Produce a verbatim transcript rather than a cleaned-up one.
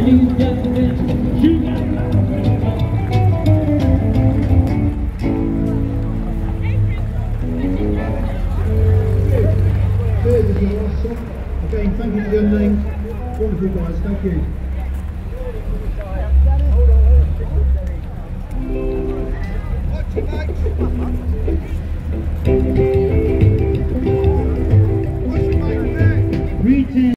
ladies and gentlemen, you got Cheers is your last song. Again, thank you for your names. Wonderful guys, thank you. Watch it, mate.